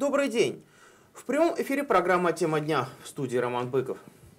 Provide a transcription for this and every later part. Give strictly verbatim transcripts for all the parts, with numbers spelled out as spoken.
Добрый день! В прямом эфире программа «Тема дня», в студии Роман Быков.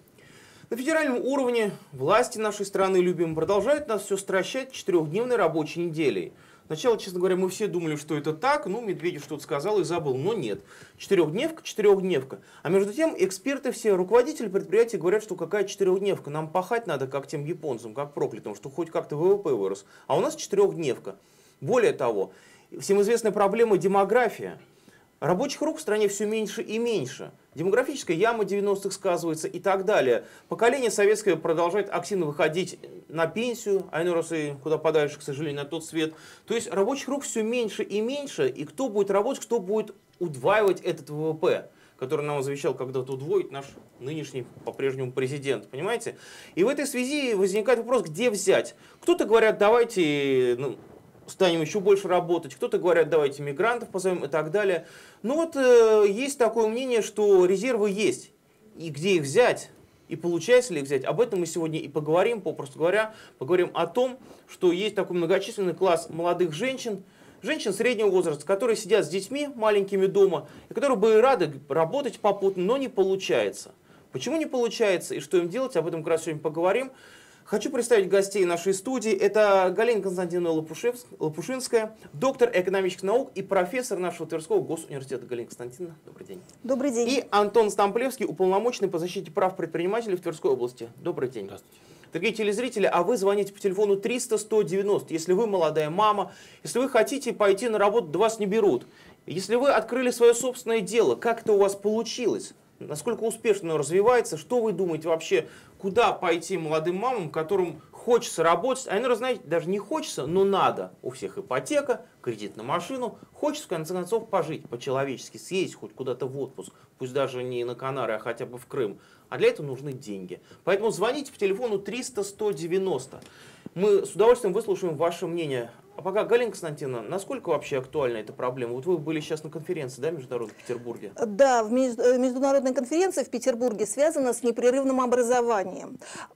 На федеральном уровне власти нашей страны, любимые, продолжают нас все стращать четырехдневной рабочей неделей. Сначала, честно говоря, мы все думали, что это так, ну, Медведев что-то сказал и забыл, но нет. Четырехдневка, четырехдневка. А между тем, эксперты все, руководители предприятий говорят, что какая четырехдневка, нам пахать надо, как тем японцам, как проклятым, что хоть как-то ВВП вырос. А у нас четырехдневка. Более того, всем известная проблема демография. Рабочих рук в стране все меньше и меньше. Демографическая яма девяностых сказывается и так далее. Поколение советское продолжает активно выходить на пенсию, а иной раз и куда подальше, к сожалению, на тот свет. То есть рабочих рук все меньше и меньше, и кто будет работать, кто будет удваивать этот ВВП, который нам завещал когда-то удвоить наш нынешний по-прежнему президент, понимаете? И в этой связи возникает вопрос, где взять. Кто-то говорят, давайте... Ну, станем еще больше работать, кто-то говорят, давайте мигрантов позовем и так далее. Ну вот э, есть такое мнение, что резервы есть, и где их взять, и получается ли их взять, об этом мы сегодня и поговорим, попросту говоря, поговорим о том, что есть такой многочисленный класс молодых женщин, женщин среднего возраста, которые сидят с детьми маленькими дома, и которые бы и рады работать попутно, но не получается. Почему не получается и что им делать, об этом как раз сегодня поговорим. Хочу представить гостей нашей студии. Это Галина Константиновна Лопушинская, доктор экономических наук и профессор нашего Тверского госуниверситета. Галина Константиновна, добрый день. Добрый день. И Антон Стамплевский, уполномоченный по защите прав предпринимателей в Тверской области. Добрый день. Здравствуйте. Дорогие телезрители, а вы звоните по телефону триста сто девяносто. Если вы молодая мама, если вы хотите пойти на работу, да вас не берут. Если вы открыли свое собственное дело, как это у вас получилось? Насколько успешно оно развивается, что вы думаете вообще, куда пойти молодым мамам, которым хочется работать, а иногда, знаете, даже не хочется, но надо. У всех ипотека, кредит на машину, хочется в конце концов пожить по-человечески, съездить хоть куда-то в отпуск, пусть даже не на Канары, а хотя бы в Крым. А для этого нужны деньги. Поэтому звоните по телефону триста сто девяносто. Мы с удовольствием выслушаем ваше мнение. А пока, Галина Константиновна, насколько вообще актуальна эта проблема? Вот вы были сейчас на конференции, да, международной в Петербурге? Да, в международной конференции в Петербурге связана с непрерывным образованием.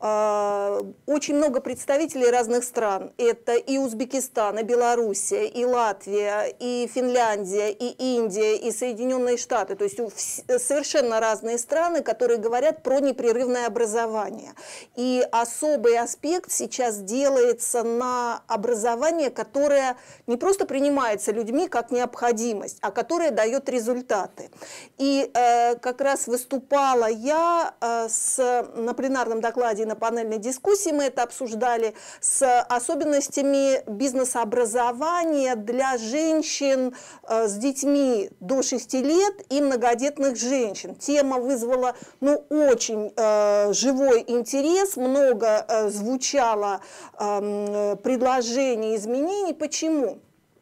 Очень много представителей разных стран. Это и Узбекистан, и Белоруссия, и Латвия, и Финляндия, и Индия, и Соединенные Штаты. То есть совершенно разные страны, которые говорят про непрерывное образование. И особый аспект сейчас делается на образование, которое которая не просто принимается людьми как необходимость, а которая дает результаты. И э, как раз выступала я э, с, на пленарном докладе и на панельной дискуссии, мы это обсуждали, с особенностями бизнес-образования для женщин э, с детьми до шести лет и многодетных женщин. Тема вызвала ну, очень э, живой интерес, много э, звучало э, предложений, изменений. Почему?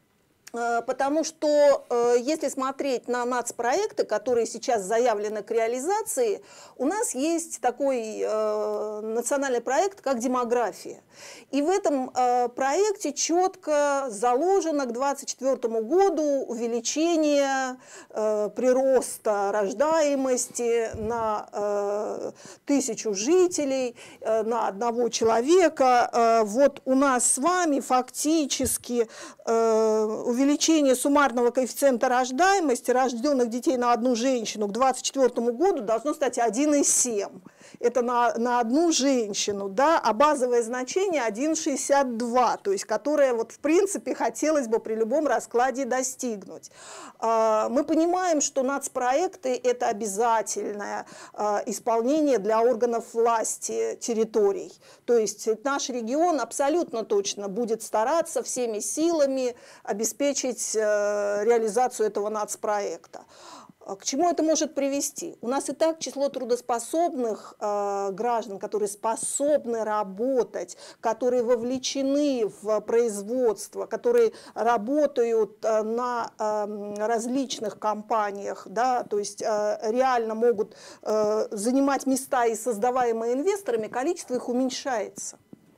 Потому что если смотреть на нацпроекты, которые сейчас заявлены к реализации, у нас есть такой э, национальный проект, как демография. И в этом э, проекте четко заложено к две тысячи двадцать четвёртому году увеличение э, прироста рождаемости на э, тысячу жителей, э, на одного человека. Э, вот у нас с вами фактически э, увеличение Увеличение суммарного коэффициента рождаемости рожденных детей на одну женщину к две тысячи двадцать четвёртому году должно стать один и семь. Это на, на одну женщину, да, а базовое значение один и шестьдесят два, то есть которое вот в принципе хотелось бы при любом раскладе достигнуть. Мы понимаем, что нацпроекты – это обязательное исполнение для органов власти территорий. То есть наш регион абсолютно точно будет стараться всеми силами обеспечить реализацию этого нацпроекта. К чему это может привести? У нас и так число трудоспособных э, граждан, которые способны работать, которые вовлечены в производство, которые работают э, на э, различных компаниях, да, то есть э, реально могут э, занимать места и создаваемые инвесторами, количество их уменьшается.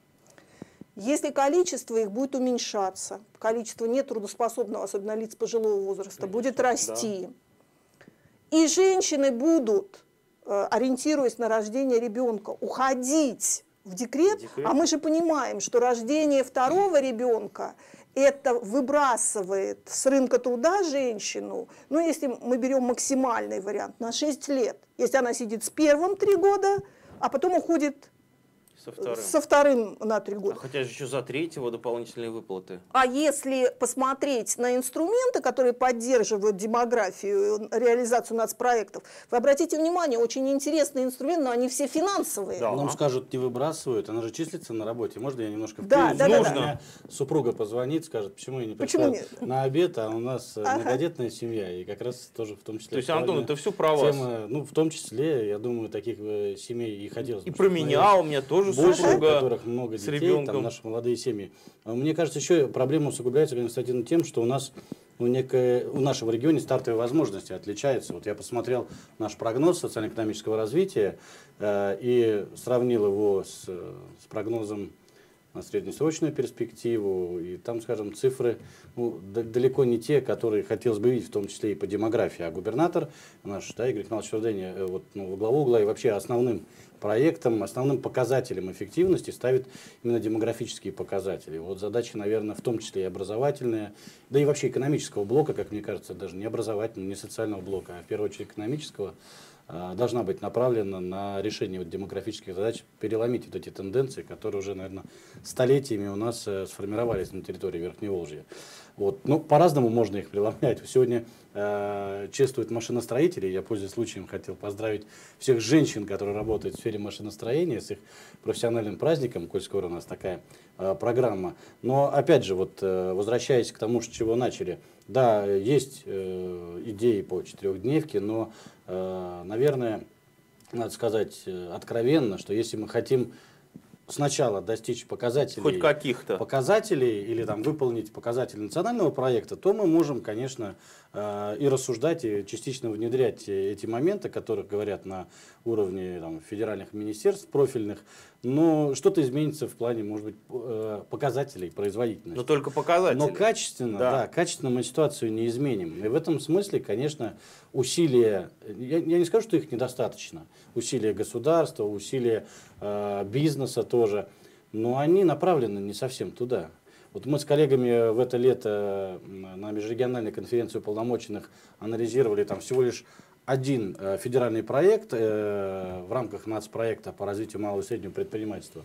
Если количество их будет уменьшаться, количество нетрудоспособного, особенно лиц пожилого возраста, конечно, будет расти. Да. И женщины будут, ориентируясь на рождение ребенка, уходить в декрет, декрет, а мы же понимаем, что рождение второго ребенка это выбрасывает с рынка труда женщину, ну, если мы берем максимальный вариант, на шесть лет. Если она сидит с первым три года, а потом уходит Со вторым. со вторым на три года. А хотя же еще за третьего дополнительные выплаты. А если посмотреть на инструменты, которые поддерживают демографию, реализацию нацпроектов, вы обратите внимание, очень интересный инструмент, но они все финансовые. Да. Нам скажут, не выбрасывают, она же числится на работе. Можно я немножко Да, вперед? да, да, Нужно. да. Меня супруга позвонит, скажет, почему я не Почему пришла нет? на обед, а у нас Ага. многодетная семья, и как раз тоже в том числе. То есть, Антон, актуальная это все про вас. тема, ну, в том числе, я думаю, таких э, семей и хотелось бы. И про чтобы меня, у меня тоже больше, у супруга которых много с детей, ребенком. там наши молодые семьи. А Мне кажется, еще проблема усугубляется, Константин, тем, что у нас ну, некое, у нашего региона стартовые возможности отличаются. Вот я посмотрел наш прогноз социально-экономического развития э, и сравнил его с, с прогнозом на среднесрочную перспективу, и там, скажем, цифры ну, далеко не те, которые хотелось бы видеть, в том числе и по демографии. А губернатор наш, да, Игорь Михайлович Руденя, вот, ну, во главу угла и вообще основным проектом, основным показателем эффективности ставит именно демографические показатели. Вот задача, наверное, в том числе и образовательная, да и вообще экономического блока, как мне кажется, даже не образовательного, не социального блока, а в первую очередь экономического, должна быть направлена на решение вот демографических задач, переломить вот эти тенденции, которые уже, наверное, столетиями у нас э, сформировались на территории Верхневолжья. Вот. Ну, по-разному можно их преломлять. Сегодня э, чествуют машиностроителей. Я, пользуясь случаем, хотел поздравить всех женщин, которые работают в сфере машиностроения, с их профессиональным праздником, коль скоро у нас такая э, программа. Но, опять же, вот, э, возвращаясь к тому, с чего начали, да, есть э, идеи по четырехдневке, но, э, наверное, надо сказать э, откровенно, что если мы хотим сначала достичь показателей, Хоть каких-то. показателей или там, выполнить показатели национального проекта, то мы можем, конечно, э, и рассуждать, и частично внедрять эти моменты, о которых говорят на уровне там, федеральных министерств профильных, но что-то изменится в плане, может быть, э, показателей производительности. Но только показатели. Но качественно, Да. да, качественно мы ситуацию не изменим. И в этом смысле, конечно, усилия, я, я не скажу, что их недостаточно, усилия государства, усилия э, бизнеса тоже, но они направлены не совсем туда. Вот мы с коллегами в это лето на межрегиональной конференции уполномоченных анализировали там всего лишь один э, федеральный проект э, в рамках нацпроекта по развитию малого и среднего предпринимательства.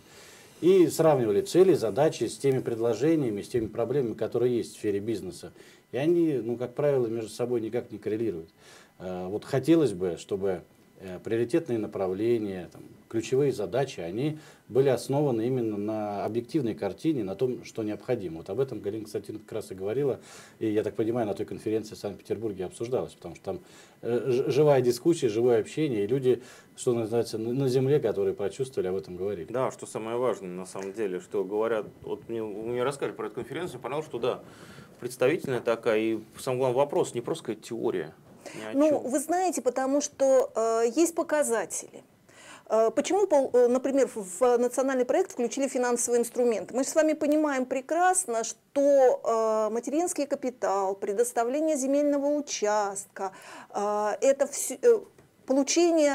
И сравнивали цели, задачи с теми предложениями, с теми проблемами, которые есть в сфере бизнеса. И они, ну, как правило, между собой никак не коррелируют. Э, вот хотелось бы, чтобы э, приоритетные направления, там, ключевые задачи, они были основаны именно на объективной картине, на том, что необходимо. Вот об этом Галина Константиновна как раз и говорила, и, я так понимаю, на той конференции в Санкт-Петербурге обсуждалось, потому что там э, живая дискуссия, живое общение, и люди, что называется, на, на земле, которые прочувствовали, об этом говорили. Да, что самое важное на самом деле, что говорят, вот мне, мне рассказали про эту конференцию, понятно, что да, представительная такая, и самый главный вопрос, не просто какая-то теория. Ни о Ну, чем. вы знаете, потому что э, есть показатели. Э, Почему, например, в национальный проект включили финансовые инструменты? Мы с вами понимаем прекрасно, что э, материнский капитал, предоставление земельного участка, э, это все, э, получение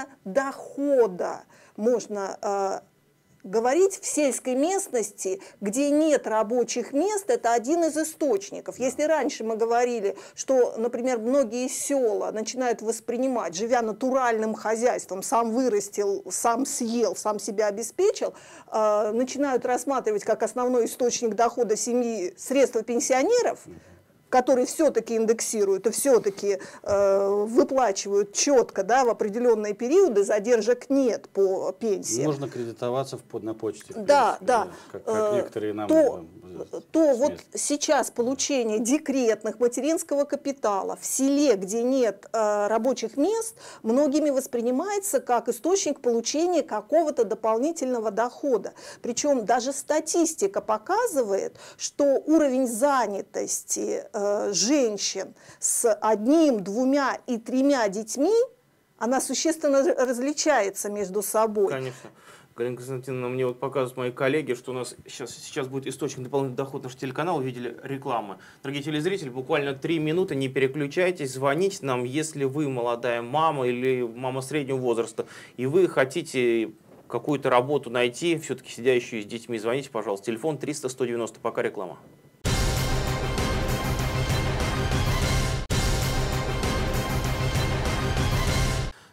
дохода можно э, говорить в сельской местности, где нет рабочих мест, это один из источников. Если раньше мы говорили, что, например, многие села начинают воспринимать, живя натуральным хозяйством, сам вырастил, сам съел, сам себя обеспечил, э, начинают рассматривать как основной источник дохода семьи средства пенсионеров, которые все-таки индексируют и все-таки э, выплачивают четко, да, в определенные периоды, задержек нет по пенсии. Можно кредитоваться в, под- на почте. в Да, принципе, да. Как, как Э, некоторые нам... то, э, то с вот мест. сейчас получение декретных материнского капитала в селе, где нет э, рабочих мест, многими воспринимается как источник получения какого-то дополнительного дохода. Причем даже статистика показывает, что уровень занятости э, женщин с одним, двумя и тремя детьми, она существенно различается между собой. Конечно. Галина Константиновна, мне вот показывают мои коллеги, что у нас сейчас, сейчас будет источник дополнительного дохода. Наш телеканал, увидели рекламы. Дорогие телезрители, буквально три минуты, не переключайтесь, звоните нам, если вы молодая мама или мама среднего возраста, и вы хотите какую-то работу найти, все-таки сидящую с детьми, звоните, пожалуйста. Телефон триста сто девяносто, пока реклама.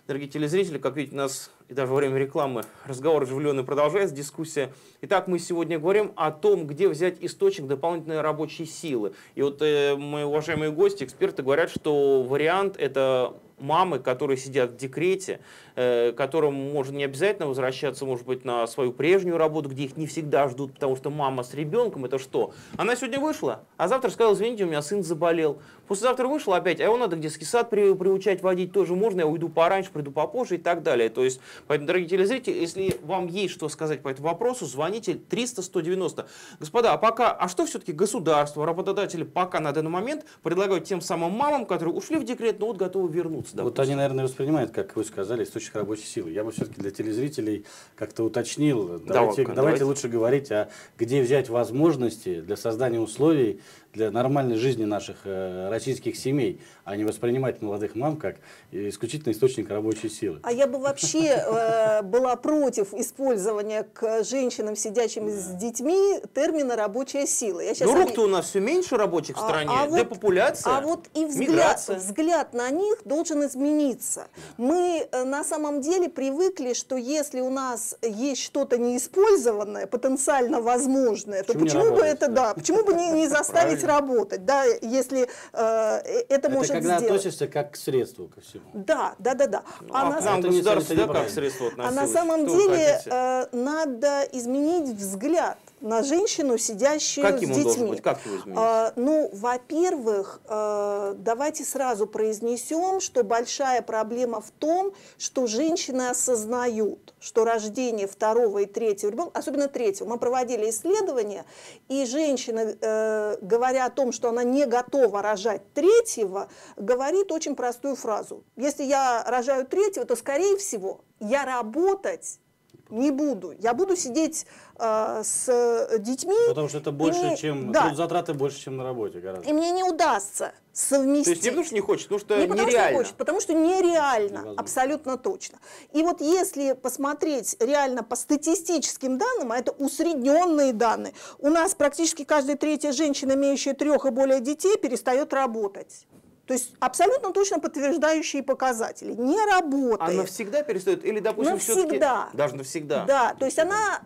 Дорогие телезрители, как видите, у нас и даже во время рекламы разговор оживленный продолжается, дискуссия. Итак, мы сегодня говорим о том, где взять источник дополнительной рабочей силы. И вот э, мои уважаемые гости, эксперты говорят, что вариант это мамы, которые сидят в декрете, э, которым может не обязательно возвращаться, может быть, на свою прежнюю работу, где их не всегда ждут, потому что мама с ребенком, это что? Она сегодня вышла, а завтра сказала: извините, у меня сын заболел. Послезавтра вышла опять, а его надо в детский сад при, приучать водить, тоже можно, я уйду пораньше, приду попозже и так далее. То есть, поэтому, дорогие телезрители, если вам есть что сказать по этому вопросу, звоните триста сто девяносто. Господа, а пока, а что все-таки государство, работодатели пока на данный момент предлагают тем самым мамам, которые ушли в декрет, но вот готовы вернуться? Допустим. Вот они, наверное, воспринимают, как вы сказали, источник рабочей силы. Я бы все-таки для телезрителей как-то уточнил. Давайте, давайте, давайте лучше говорить, а где взять возможности для создания условий для нормальной жизни наших э, российских семей, а не воспринимать молодых мам как исключительно источник рабочей силы. А я бы вообще э, была против использования к женщинам, сидящим да. с детьми, термина «рабочая сила». Я ну, рук-то они... у нас все меньше рабочих в стране, а, а депопуляция, вот, а вот и взгляд, взгляд на них должен измениться. Мы э, на самом деле привыкли, что если у нас есть что-то неиспользованное, потенциально возможное, почему то почему бы это, да, почему бы не, не заставить работать, да, если э, это, это может когда сделать. Относишься как к средству ко всему. Да, да, да, да. Ну, а, а на, нам государство всегда как к средству относилось. А на самом Что деле э, надо изменить взгляд на женщину, сидящую Каким с детьми. Он должен быть? Как его изменить? Э, ну, во-первых, э, давайте сразу произнесем, что большая проблема в том, что женщины осознают, что рождение второго и третьего ребенка, особенно третьего, мы проводили исследования, и женщина, э, говоря о том, что она не готова рожать третьего, говорит очень простую фразу. Если я рожаю третьего, то, скорее всего, я работать не буду. Я буду сидеть э, с детьми. Потому что это больше, мне, чем да. трудозатраты больше, чем на работе гораздо. И мне не удастся совместить. То есть не потому что не хочет, потому что не нереально. Потому что не хочет, потому что нереально, Невозможно. Абсолютно точно. И вот если посмотреть реально по статистическим данным, а это усредненные данные, у нас практически каждая третья женщина, имеющая трех и более детей, перестает работать. То есть абсолютно точно подтверждающие показатели. Не работает. Она навсегда перестает? Или, допустим, навсегда. Даже навсегда? Да, то есть она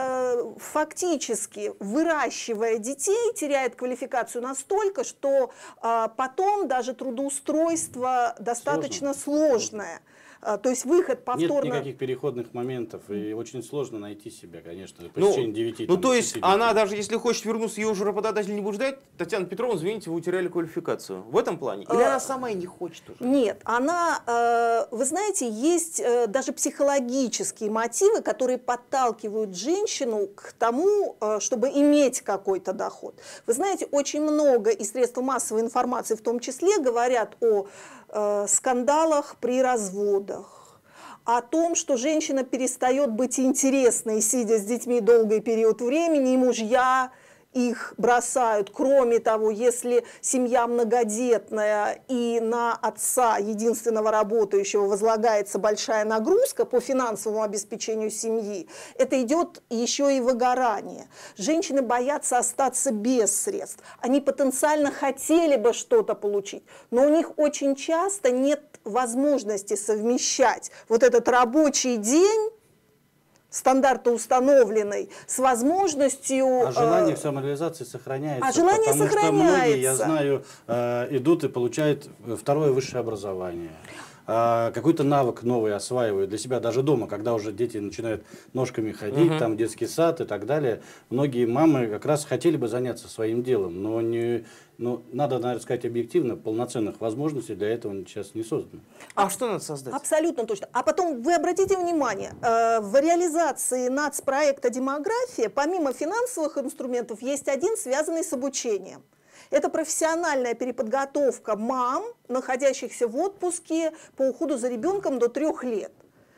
э, фактически, выращивая детей, теряет квалификацию настолько, что э, потом даже трудоустройство достаточно Сложно. сложное. То есть выход повторно... Нет никаких переходных моментов, и очень сложно найти себя, конечно, по ну, течение девяти. Ну, то есть она даже если хочет вернуться, ее уже работодатель не будет ждать. Татьяна Петровна, извините, вы утеряли квалификацию. В этом плане? Или а, она сама и не хочет уже? Нет, она, вы знаете, есть даже психологические мотивы, которые подталкивают женщину к тому, чтобы иметь какой-то доход. Вы знаете, очень много и средств массовой информации в том числе говорят о скандалах при разводах, о том, что женщина перестает быть интересной, сидя с детьми долгий период времени, и мужья их бросают. Кроме того, если семья многодетная и на отца, единственного работающего, возлагается большая нагрузка по финансовому обеспечению семьи, это идет еще и выгорание. Женщины боятся остаться без средств. Они потенциально хотели бы что-то получить, но у них очень часто нет возможности совмещать вот этот рабочий день, стандарта установленный, с возможностью... А желание к самореализации сохраняется. А желание потому сохраняется. Что многие, я знаю, идут и получают второе высшее образование. Какой-то навык новый осваивают для себя даже дома, когда уже дети начинают ножками ходить, угу. там детский сад и так далее. Многие мамы как раз хотели бы заняться своим делом, но не... Но надо, наверное, сказать объективно, полноценных возможностей для этого сейчас не создано. А что надо создать? Абсолютно точно. А потом вы обратите внимание, в реализации нацпроекта «Демография» помимо финансовых инструментов есть один, связанный с обучением. Это профессиональная переподготовка мам, находящихся в отпуске по уходу за ребенком до трех лет.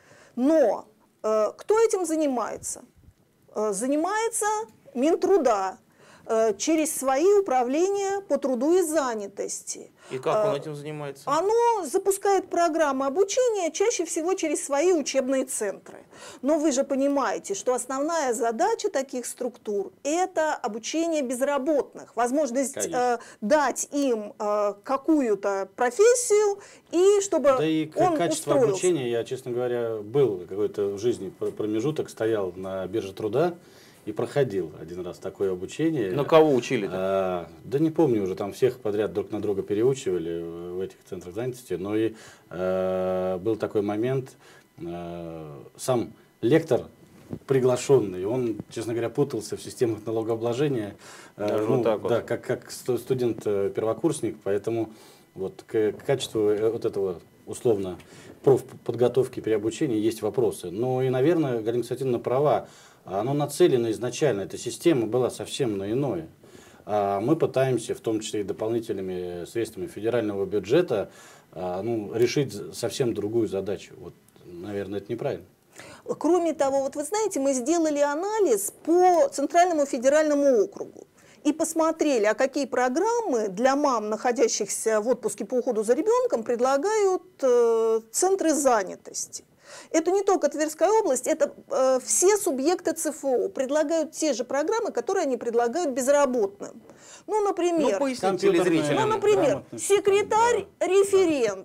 Но э, кто этим занимается? Э, занимается Минтруда. э, через свои управления по труду и занятости. И как он этим занимается? Оно запускает программы обучения чаще всего через свои учебные центры. Но вы же понимаете, что основная задача таких структур – это обучение безработных, возможность э, дать им э, какую-то профессию, и чтобы да и он качество устроился. обучения, я, честно говоря, был какой-то в жизни промежуток, стоял на бирже труда и проходил один раз такое обучение. На кого учили-то? А, да не помню уже, там всех подряд друг на друга переучивали в этих центрах занятости, но и а, был такой момент, а, сам лектор приглашенный, он, честно говоря, путался в системах налогообложения, Даже ну, вот так вот. да, как, как студент-первокурсник, поэтому вот к, к качеству вот этого условно профподготовки при обучении есть вопросы. Ну и, наверное, Галина Константиновна права. Оно нацелено изначально, эта система была совсем на иное. А мы пытаемся, в том числе и дополнительными средствами федерального бюджета, ну, решить совсем другую задачу. Вот, наверное, это неправильно. Кроме того, вот вы знаете, мы сделали анализ по Центральному федеральному округу и посмотрели, а какие программы для мам, находящихся в отпуске по уходу за ребенком, предлагают э, центры занятости. Это не только Тверская область, это э, все субъекты ЦФО предлагают те же программы, которые они предлагают безработным. Ну, например, ну, поясни телезрителям. ну, например секретарь-референт.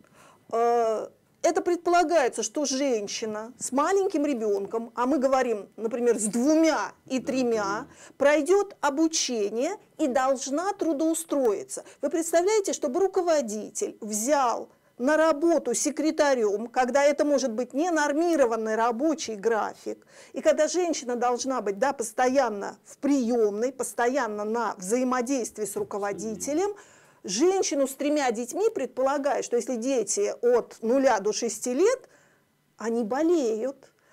Э, это предполагается, что женщина с маленьким ребенком, а мы говорим, например, с двумя и тремя, пройдет обучение и должна трудоустроиться. Вы представляете, чтобы руководитель взял на работу секретарем, когда это может быть ненормированный рабочий график, и когда женщина должна быть, да, постоянно в приемной, постоянно на взаимодействии с руководителем, женщину с тремя детьми предполагает, что если дети от нуля до шести лет, они болеют.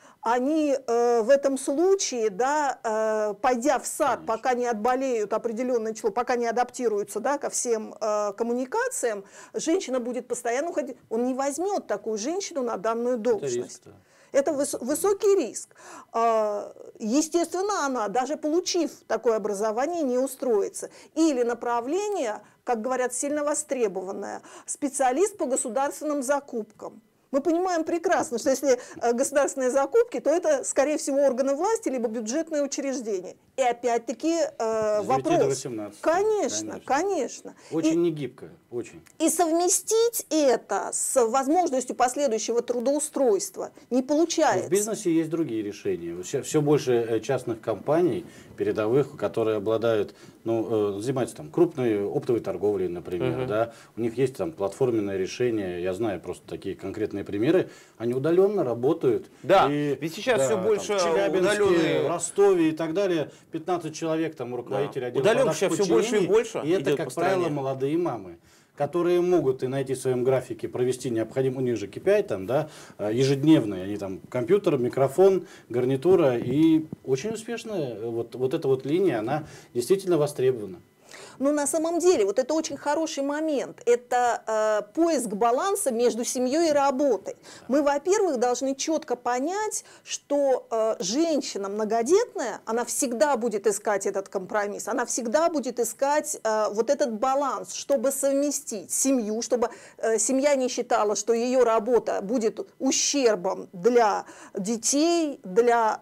Они э, в этом случае, да, э, пойдя в сад, конечно, пока не отболеют определенное число, пока не адаптируются, да, ко всем э, коммуникациям, женщина будет постоянно уходить. Он не возьмет такую женщину на данную должность. Это, это выс высокий риск. Э, естественно, она, даже получив такое образование, не устроится. Или направление, как говорят, сильно востребованное, специалист по государственным закупкам. Мы понимаем прекрасно, что если государственные закупки, то это, скорее всего, органы власти, либо бюджетные учреждения. И опять-таки э, вопрос. до восемнадцати. Конечно, конечно. конечно. Очень и, негибко, очень. И совместить это с возможностью последующего трудоустройства не получается. В бизнесе есть другие решения. Все, все больше частных компаний, передовых, которые обладают, ну, занимаются там крупной оптовой торговлей, например, uh-huh. да. У них есть там платформенное решение, я знаю просто такие конкретные примеры, они удаленно работают. Да, и, ведь сейчас да, все больше там, в Челябинске, удаленные... в Ростове и так далее, пятнадцать человек там руководители да. отдела Удаленных сейчас все больше и больше. И это, как правило, молодые мамы, которые могут и найти в своем графике провести необходимый, у них же кей пи ай там, да, ежедневные, они там компьютер, микрофон, гарнитура, и очень успешная вот, вот эта вот линия, она действительно востребована. Но на самом деле вот это очень хороший момент. Это э, поиск баланса между семьей и работой. Мы, во-первых, должны четко понять, что э, женщина многодетная, она всегда будет искать этот компромисс, она всегда будет искать э, вот этот баланс, чтобы совместить семью, чтобы э, семья не считала, что ее работа будет ущербом для детей, для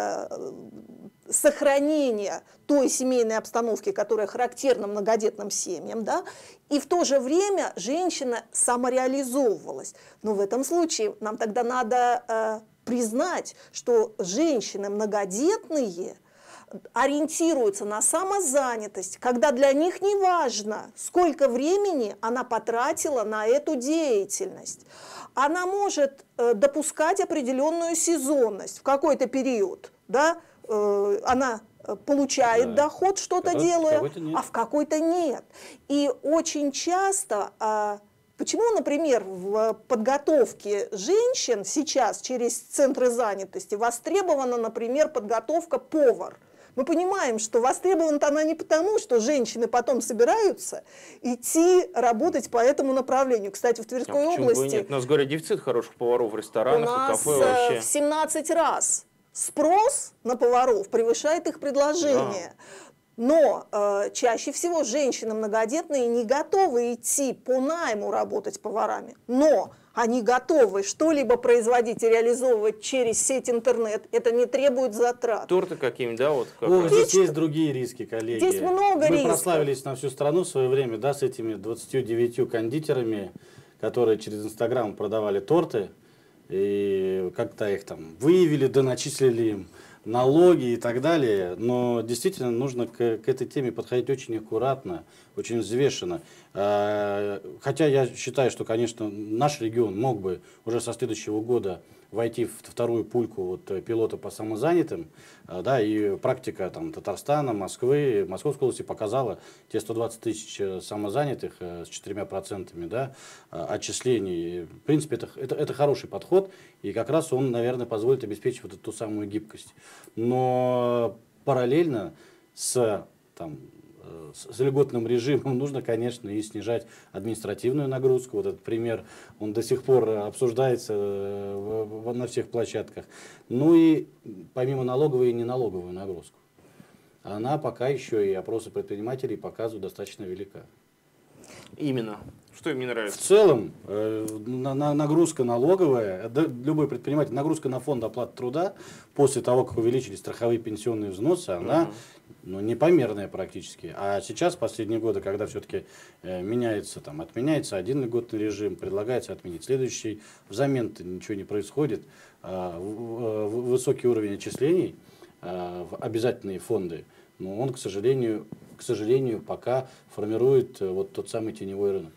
э, сохранения той семейной обстановки, которая характерна многодетным семьям, да, и в то же время женщина самореализовывалась. Но в этом случае нам тогда надо э, признать, что женщины многодетные ориентируются на самозанятость, когда для них не важно, сколько времени она потратила на эту деятельность. Она может э, допускать определенную сезонность в какой-то период, да, э, она получает да. доход, что-то делая, а в какой-то нет. И очень часто, а, почему, например, в подготовке женщин сейчас через центры занятости востребована, например, подготовка повар? Мы понимаем, что востребована она не потому, что женщины потом собираются идти работать по этому направлению. Кстати, в Тверской а области... Нет? У нас, говорят, дефицит хороших поваров в ресторанах у нас и кафе вообще. в семнадцать раз. Спрос на поваров превышает их предложение. Да. Но э, чаще всего женщины многодетные не готовы идти по найму работать поварами, но они готовы что-либо производить и реализовывать через сеть интернет. Это не требует затрат. Торты какие-нибудь, да? Вот как О, раз. здесь есть другие риски, коллеги. Здесь много Мы рисков. прославились на всю страну в свое время, да, с этими двадцатью девятью кондитерами, которые через Инстаграм продавали торты. И как-то их там выявили, доначислили им налоги и так далее. Но действительно нужно к, к этой теме подходить очень аккуратно, очень взвешенно. А, хотя я считаю, что, конечно, наш регион мог бы уже со следующего года войти в вторую пульку вот, пилота по самозанятым, да, и практика там, Татарстана, Москвы, Московской области показала те сто двадцать тысяч самозанятых с четырьмя процентами, да, отчислений. В принципе, это, это, это хороший подход, и как раз он, наверное, позволит обеспечить вот эту ту самую гибкость. Но параллельно с там, с льготным режимом нужно, конечно, и снижать административную нагрузку. Вот этот пример, он до сих пор обсуждается на всех площадках. Ну и помимо налоговой и неналоговую нагрузку. Она пока еще и опросы предпринимателей показывают достаточно велика. Именно. Что им не В нравится? целом, э, на, на, нагрузка налоговая, да, любой предприниматель, нагрузка на фонд оплаты труда, после того, как увеличились страховые пенсионные взносы, она uh-huh. ну, непомерная практически. А сейчас, в последние годы, когда все-таки э, меняется, там, отменяется один льготный режим, предлагается отменить следующий, взамен-то ничего не происходит, э, в, в, высокий уровень отчислений э, в обязательные фонды, но он, к сожалению, к сожалению, пока формирует э, вот тот самый теневой рынок.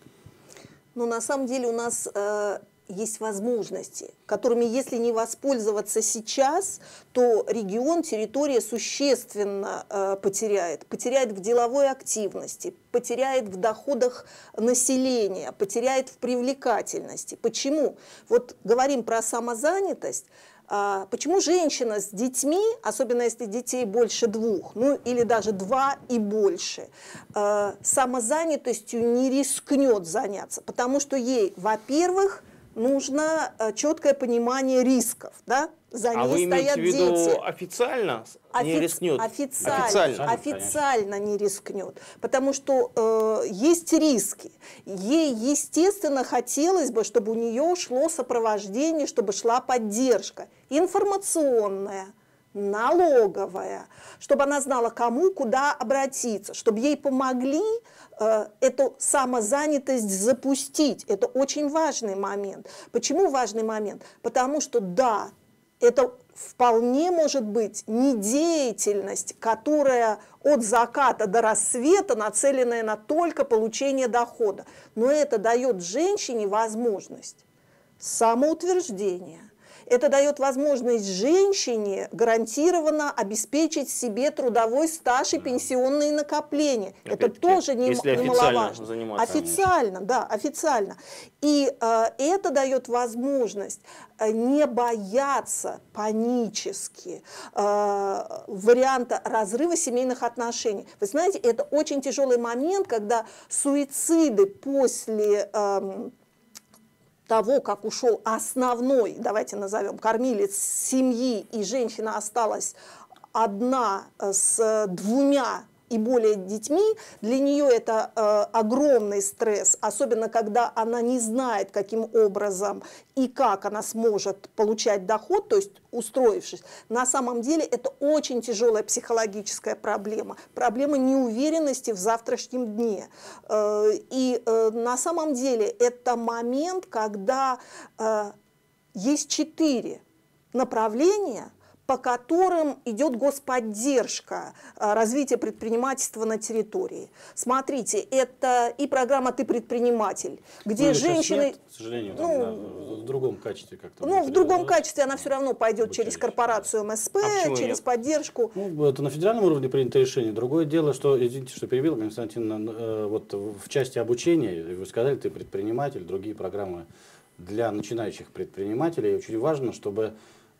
Но на самом деле у нас э, есть возможности, которыми, если не воспользоваться сейчас, то регион, территория существенно э, потеряет. Потеряет в деловой активности, потеряет в доходах населения, потеряет в привлекательности. Почему? Вот говорим про самозанятость. А почему женщина с детьми, особенно если детей больше двух, ну или даже два и больше, э, самозанятостью не рискнет заняться? Потому что ей, во-первых, нужно э, четкое понимание рисков, да? За а ней вы стоят имеете в виду дети. официально Офи... не рискнет? Официально, Официально, официально не рискнет, потому что э, есть риски. Ей, естественно, хотелось бы, чтобы у нее шло сопровождение, чтобы шла поддержка информационная, налоговая, чтобы она знала, кому, куда обратиться, чтобы ей помогли э, эту самозанятость запустить. Это очень важный момент. Почему важный момент? Потому что, да, это вполне может быть не деятельность, которая от заката до рассвета нацеленная на только получение дохода. Но это дает женщине возможность самоутверждения. Это дает возможность женщине гарантированно обеспечить себе трудовой стаж и пенсионные накопления. Это тоже не, немаловажно. Заниматься. Официально, да, официально. И э, это дает возможность э, не бояться панически э, варианта разрыва семейных отношений. Вы знаете, это очень тяжелый момент, когда суициды после... Э, того, как ушел основной, давайте назовем, кормилец семьи, и женщина осталась одна с двумя и более детьми, для нее это э, огромный стресс, особенно когда она не знает, каким образом и как она сможет получать доход, то есть устроившись. На самом деле это очень тяжелая психологическая проблема, проблема неуверенности в завтрашнем дне. Э, и э, на самом деле это момент, когда э, есть четыре направления, по которым идет господдержка развития предпринимательства на территории. Смотрите, это и программа «Ты предприниматель», где ну, женщины... Нет, к сожалению, там, ну, в другом качестве как-то. Ну, в другом качестве она все равно пойдет через корпорацию эм эс пэ, а через нет? поддержку. Ну, это на федеральном уровне принято решение. Другое дело, что, извините, что перебил, Константин, вот в части обучения, вы сказали, ты предприниматель, другие программы для начинающих предпринимателей. Очень важно, чтобы,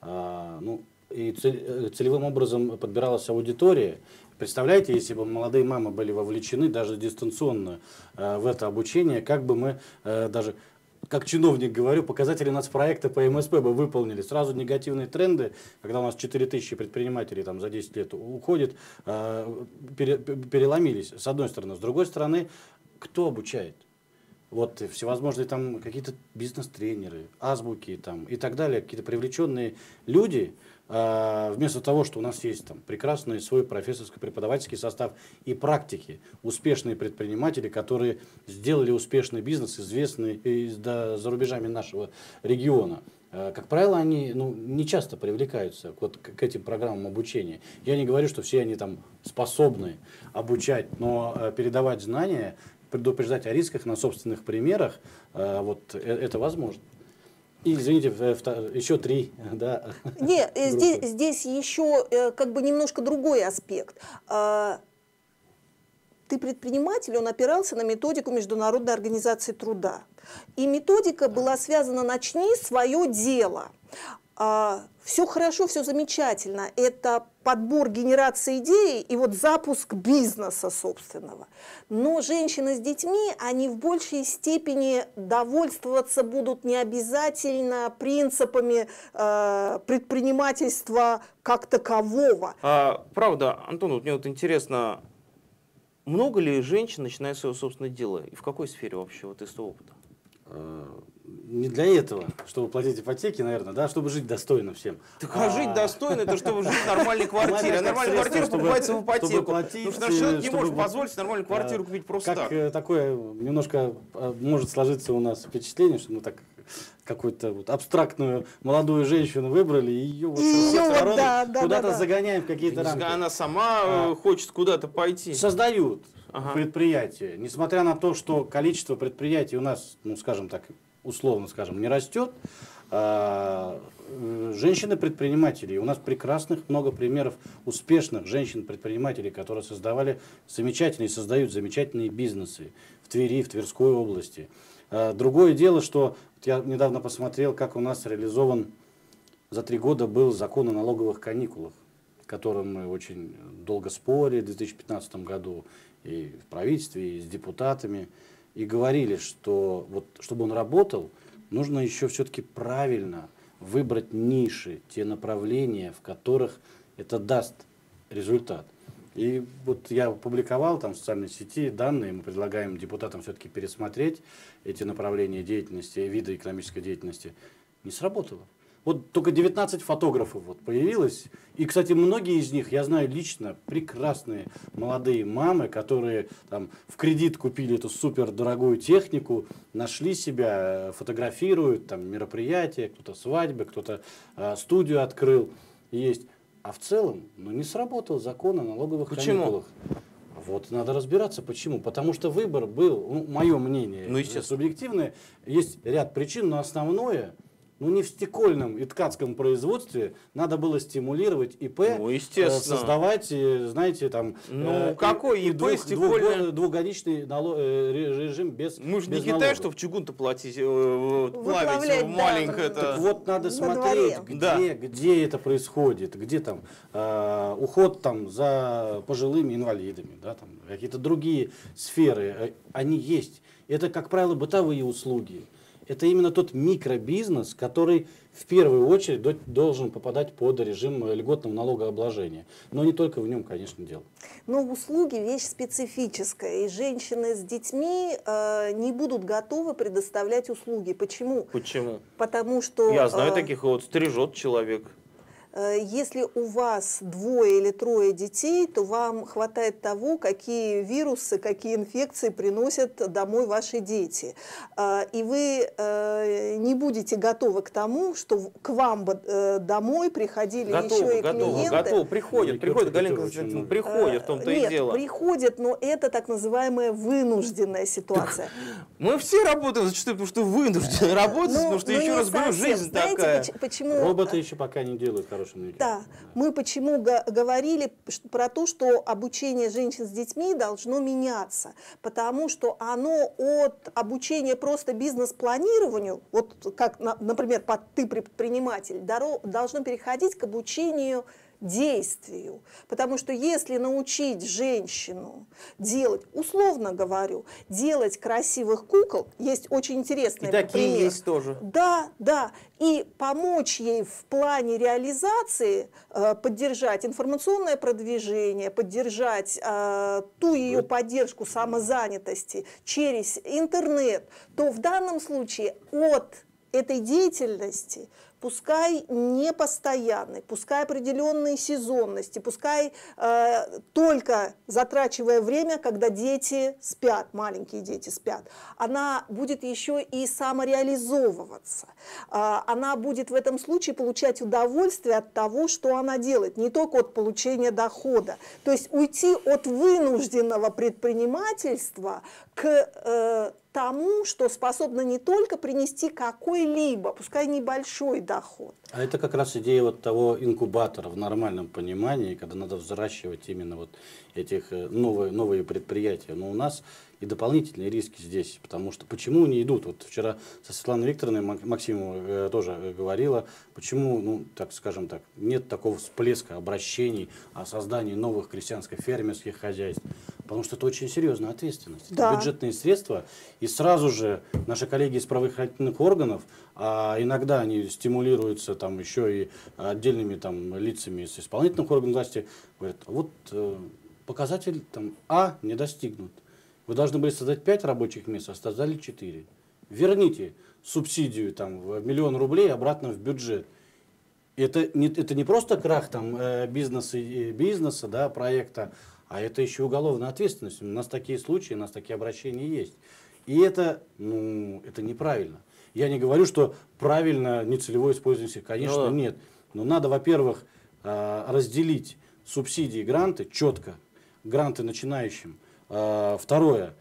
ну, и целевым образом подбиралась аудитория. Представляете, если бы молодые мамы были вовлечены даже дистанционно э, в это обучение, как бы мы э, даже как чиновник говорю, показатели нацпроекта по эм эс пэ бы выполнили. Сразу негативные тренды, когда у нас четыре тысячи предпринимателей там, за десять лет уходит, э, пере, переломились, с одной стороны. С другой стороны, кто обучает? Вот всевозможные там какие-то бизнес-тренеры, азбуки там, и так далее, какие-то привлеченные люди, э, вместо того, что у нас есть там прекрасный свой профессорско-преподавательский состав и практики, успешные предприниматели, которые сделали успешный бизнес, известный и, да, за рубежами нашего региона. Э, как правило, они ну, не часто привлекаются вот, к, к этим программам обучения. Я не говорю, что все они там способны обучать, но э, передавать знания, предупреждать о рисках на собственных примерах, э, вот, э, это возможно. И, извините, еще три. Да, Нет, здесь, здесь еще как бы немножко другой аспект. Ты предприниматель, он опирался на методику Международной организации труда. И методика была связана «начни свое дело». Все хорошо, все замечательно. Это подбор, генерация идей и вот запуск бизнеса собственного. Но женщины с детьми, они в большей степени довольствоваться будут не обязательно принципами э, предпринимательства как такового. А, правда, Антон, вот мне вот интересно, много ли женщин начинают свое собственное дело? И в какой сфере вообще вот из опыта? Не для этого, чтобы платить ипотеки, наверное, да, чтобы жить достойно всем. Так а жить достойно, это чтобы жить в нормальной квартире. А нормальная квартира покупается в ипотеку. Потому что наш человек не может позволить нормальную квартиру купить просто так. Как такое немножко может сложиться у нас впечатление, что мы так какую-то вот абстрактную молодую женщину выбрали и ее вот со всех сторон куда-то загоняем в какие-то рамки. Она сама хочет куда-то пойти. Создают предприятия, несмотря на то, что количество предприятий у нас, ну скажем так, условно скажем, не растет, женщины-предприниматели. У нас прекрасных много примеров успешных женщин-предпринимателей, которые создавали замечательные, создают замечательные бизнесы в Твери, в Тверской области. Другое дело, что я недавно посмотрел, как у нас реализован за три года был закон о налоговых каникулах, которым мы очень долго спорили в две тысячи пятнадцатом году и в правительстве, и с депутатами, и говорили, что вот, чтобы он работал, нужно еще все-таки правильно выбрать ниши, те направления, в которых это даст результат. И вот я опубликовал там в социальной сети данные, мы предлагаем депутатам все-таки пересмотреть эти направления деятельности, виды экономической деятельности. Не сработало. Вот только девятнадцать фотографов вот появилось. И, кстати, многие из них, я знаю лично, прекрасные молодые мамы, которые там в кредит купили эту супер дорогую технику, нашли себя, фотографируют там мероприятия, кто-то свадьбы, кто-то э, студию открыл. Есть. А в целом, ну, не сработал закон о налоговых каникулах. Вот надо разбираться, почему. Потому что выбор был, ну, мое мнение, ну, субъективное. Есть ряд причин, но основное, ну, не в стекольном и ткацком производстве надо было стимулировать ИП, ну, естественно. создавать, знаете, там... Ну, э, какой ИП двух, стекольный? Двухгодичный нало, э, режим без Мы же не без Китай, налогов. что в чугун-то платить, э, плавить в маленькое. Да, это... Так вот, надо смотреть, где, да. где это происходит, где там э, уход там, за пожилыми инвалидами, да, там, какие-то другие сферы, они есть. Это, как правило, бытовые услуги. Это именно тот микробизнес, который в первую очередь должен попадать под режим льготного налогообложения. Но не только в нем, конечно, дело. Но услуги – вещь специфическая, и женщины с детьми э, не будут готовы предоставлять услуги. Почему? Почему? Потому что… Я знаю э, таких, вот стрижет человек. Если у вас двое или трое детей, то вам хватает того, какие вирусы, какие инфекции приносят домой ваши дети. И вы не будете готовы к тому, что к вам домой приходили готовы, еще и готовы, клиенты. Готовы, приходят, приходят, Галина Константиновна, приходят, в том-то и Нет, дело. приходят, но это так называемая вынужденная ситуация. Мы все работаем зачастую, потому что вынуждены работать, потому что, еще раз говорю, жизнь такая. Роботы еще пока не делают хорошего. Да, мы почему говорили про то, что обучение женщин с детьми должно меняться, потому что оно от обучения просто бизнес-планированию, вот как, например, ты предприниматель, должно переходить к обучению действию. Потому что если научить женщину делать, условно говорю, делать красивых кукол, есть очень интересный пример. И такие есть тоже. Да, да. И помочь ей в плане реализации, э, поддержать информационное продвижение, поддержать э, ту ее поддержку самозанятости через интернет, то в данном случае от этой деятельности, пускай не постоянной, пускай определенной сезонности, пускай э, только затрачивая время, когда дети спят, маленькие дети спят, она будет еще и самореализовываться. Э, она будет в этом случае получать удовольствие от того, что она делает, не только от получения дохода. То есть уйти от вынужденного предпринимательства к э, тому, что способно не только принести какой-либо, пускай небольшой доход. А это как раз идея вот того инкубатора в нормальном понимании, когда надо взращивать именно вот этих новые, новые предприятия. Но у нас и дополнительные риски здесь, потому что почему не идут? Вот вчера со Светланой Викторовной Максимовой э, тоже говорила, почему, ну, так скажем так, нет такого всплеска обращений о создании новых крестьянско-фермерских хозяйств. Потому что это очень серьезная ответственность. Да. Это бюджетные средства, и сразу же наши коллеги из правоохранительных органов, а иногда они стимулируются там еще и отдельными там лицами из исполнительных органов власти, говорят, вот э, показатель там А не достигнут. Вы должны были создать пять рабочих мест, а создали четыре. Верните субсидию там, в миллион рублей обратно в бюджет. Это не, это не просто крах там, э, бизнеса, э, бизнеса да, проекта, а это еще уголовная ответственность. У нас такие случаи, у нас такие обращения есть. И это, ну, это неправильно. Я не говорю, что правильно нецелевое использование, конечно, ну, нет. Но надо, во-первых, э, разделить субсидии и гранты четко. Гранты начинающим. Второе.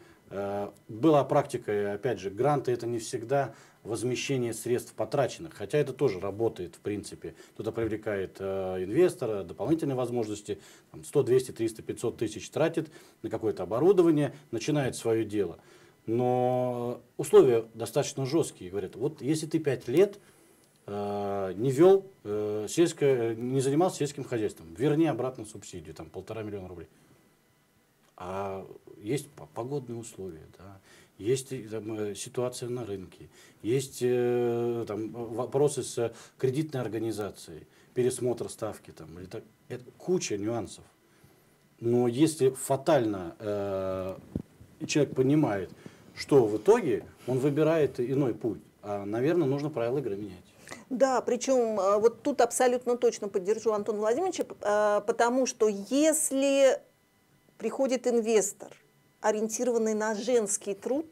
Была практика, опять же, гранты это не всегда возмещение средств потраченных, хотя это тоже работает в принципе. Кто-то привлекает инвестора, дополнительные возможности, сто, двести, триста, пятьсот тысяч тратит на какое-то оборудование, начинает свое дело. Но условия достаточно жесткие. Говорят, вот если ты пять лет не вел сельское, не занимался сельским хозяйством, верни обратно субсидию, там полтора миллиона рублей. А есть погодные условия, да, есть там, ситуация на рынке, есть э, там, вопросы с кредитной организацией, пересмотр ставки, там, это, это куча нюансов. Но если фатально э, человек понимает, что в итоге, он выбирает иной путь, а, наверное, нужно правила игры менять. Да, причем вот тут абсолютно точно поддержу Антона Владимировича, потому что если приходит инвестор, ориентированный на женский труд,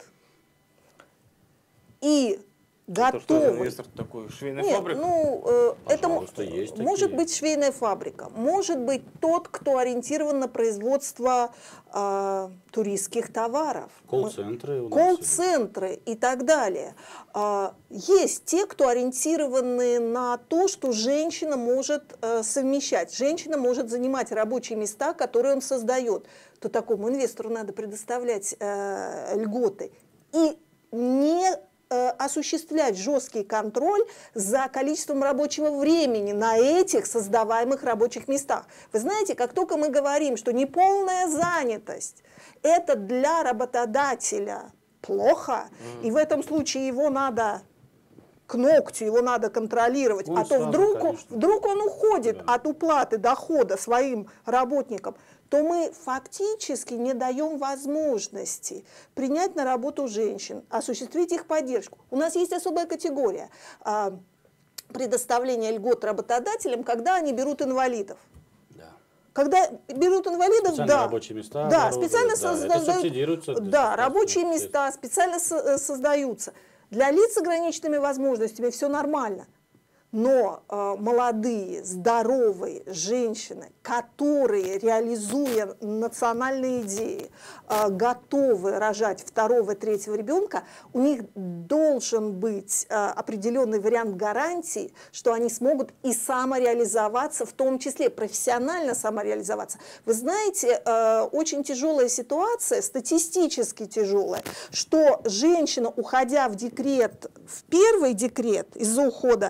и готовый... Это что, инвестор такой, швейная Нет, фабрика? ну, э, это есть может такие. быть швейная фабрика, может быть тот, кто ориентирован на производство э, туристских товаров. Колл-центры. Колл-центры и так далее. Э, есть те, кто ориентированы на то, что женщина может э, совмещать. Женщина может занимать рабочие места, которые он создает. То такому инвестору надо предоставлять э, льготы. И не осуществлять жесткий контроль за количеством рабочего времени на этих создаваемых рабочих местах. Вы знаете, как только мы говорим, что неполная занятость – это для работодателя плохо, mm. и в этом случае его надо к ногтю, его надо контролировать, он а то вдруг, вдруг он уходит да. от уплаты дохода своим работникам, то мы фактически не даем возможности принять на работу женщин, осуществить их поддержку. У нас есть особая категория а, предоставления льгот работодателям, когда они берут инвалидов. Да. Когда берут инвалидов, да, рабочие места, да, специально да, создаются, да, рабочие места специально со создаются. Для лиц с ограниченными возможностями все нормально. Но э, молодые, здоровые женщины, которые, реализуя национальные идеи, э, готовы рожать второго, третьего ребенка, у них должен быть э, определенный вариант гарантии, что они смогут и самореализоваться, в том числе профессионально самореализоваться. Вы знаете, э, очень тяжелая ситуация, статистически тяжелая, что женщина, уходя в декрет, в первый декрет из-за ухода,